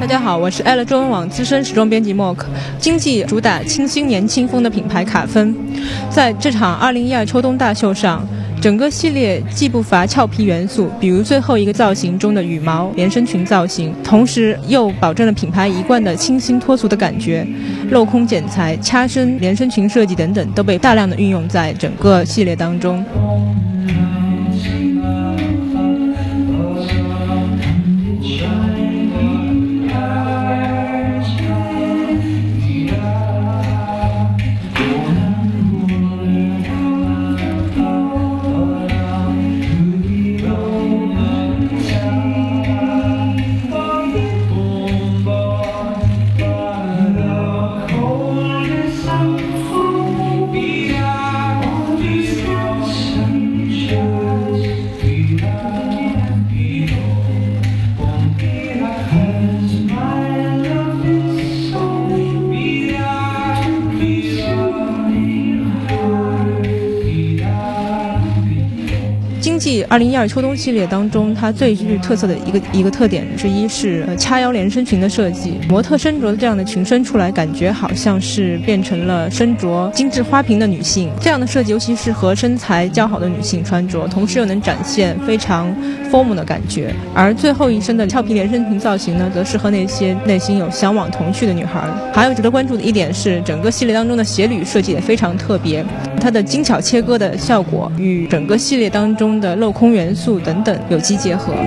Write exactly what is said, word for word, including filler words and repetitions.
大家好，我是爱乐中文网资深时装编辑 Mock。经济主打清新年轻风的品牌卡芬，在这场二零一二秋冬大秀上，整个系列既不乏俏皮元素，比如最后一个造型中的羽毛连身裙造型，同时又保证了品牌一贯的清新脱俗的感觉。镂空剪裁、掐身连身裙设计等等都被大量的运用在整个系列当中。经济二零一二秋冬系列当中，它最具特色的一个一个特点之一是呃掐腰连身裙的设计。模特身着的这样的裙身出来，感觉好像是变成了身着精致花瓶的女性。这样的设计尤其适合身材较好的女性穿着，同时又能展现非常 formal 的感觉。而最后一身的俏皮连身裙造型呢，则适合那些内心有向往童趣的女孩。还有值得关注的一点是，整个系列当中的鞋履设计也非常特别，它的精巧切割的效果与整个系列当中的镂空元素等等有机结合。